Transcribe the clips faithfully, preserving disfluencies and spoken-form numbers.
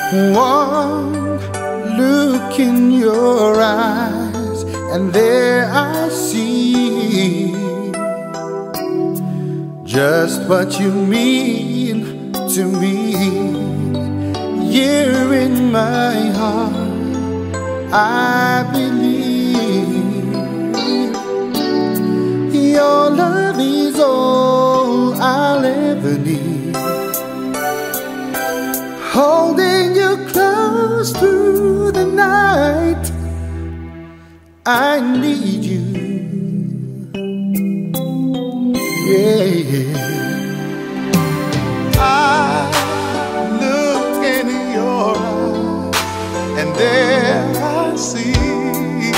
One look in your eyes, and there I see just what you mean to me. Here in my heart, I believe your love is all I'll ever need. Holding you close through the night, I need you. Yeah, yeah. I look in your eyes, and there I see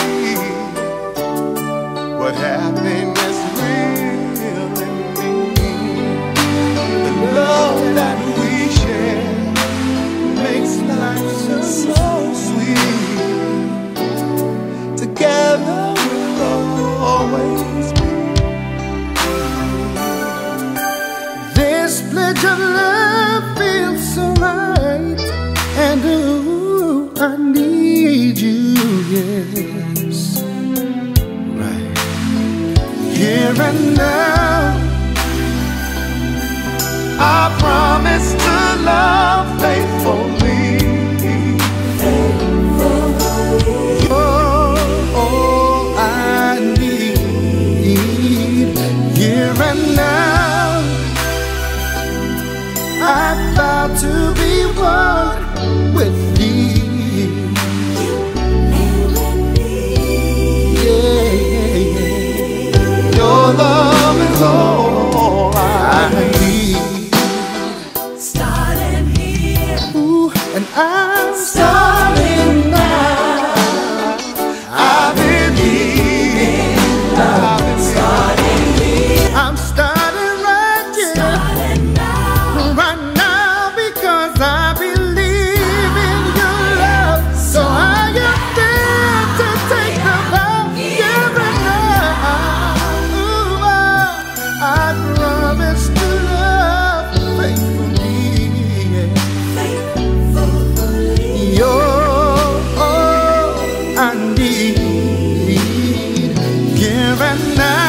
what happiness really means. The love that we share makes life so, so sweet. Together we'll always be. This pledge of love feels so right, and ooh, I need you, yes. Right here and now, I promise to love faithfully. Faithfully. You're all I need. Here and now, I vow to be one with thee. Yeah, yeah, yeah. Your love is all I need. And I'm starting now. I believe I'm starting here. I'm starting right here, starting now. Right now, because I believe in your love. So I am there to take the vow. Here and now, ooh, I promise to love faithfully. You're all I need, here and now.